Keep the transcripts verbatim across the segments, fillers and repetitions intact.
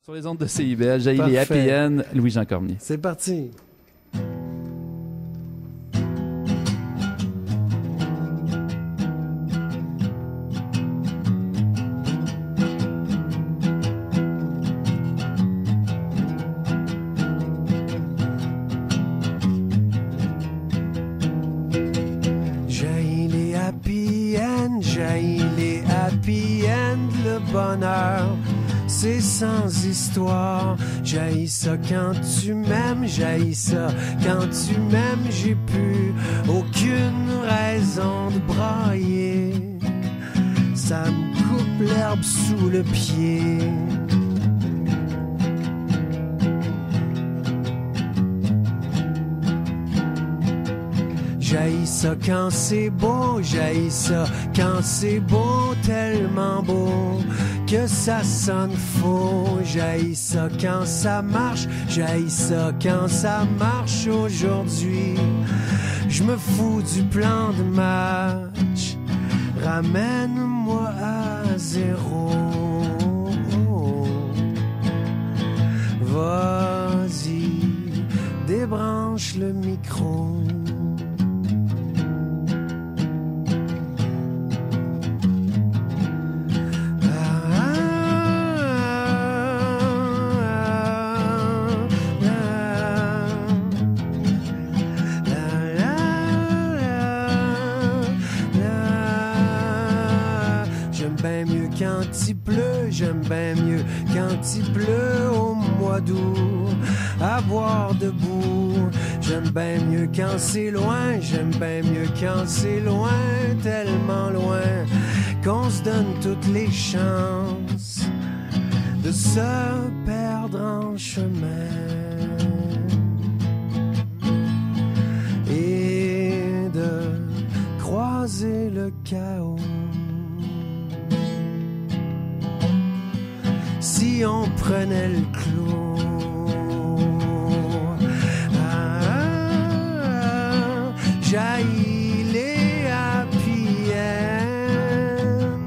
Sur les ondes de C I B L, j'ai les Happy End, Louis-Jean Cormier. C'est parti. J'ai les Happy End, j'ai les Happy End, le bonheur. C'est sans histoire, j'haïs ça quand tu m'aimes, j'haïs ça quand tu m'aimes, j'ai plus aucune raison de brailler, ça me coupe l'herbe sous le pied. J'haïs ça quand c'est beau, j'haïs ça quand c'est beau, tellement beau que ça sonne faux. J'haïs ça quand ça marche, j'haïs ça quand ça marche aujourd'hui. Je me fous du plan de match, ramène-moi à zéro. Vas-y, débranche le micro. Quand il pleut, j'aime bien mieux quand il pleut au mois d'août, à boire debout. J'aime bien mieux quand c'est loin, j'aime bien mieux quand c'est loin, tellement loin qu'on se donne toutes les chances de se perdre en chemin et de croiser le chaos. Si on prenait le clou, ah, ah, j'haïs les happy end,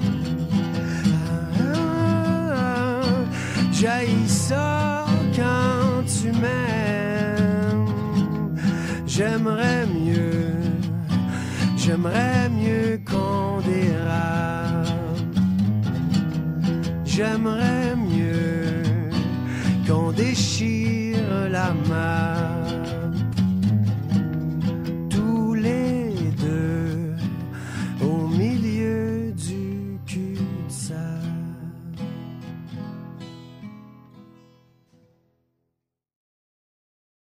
ah, ah, j'haïs ça quand tu m'aimes. J'aimerais mieux, j'aimerais mieux qu'on dérape. J'aimerais mieux qu'on déchire la main.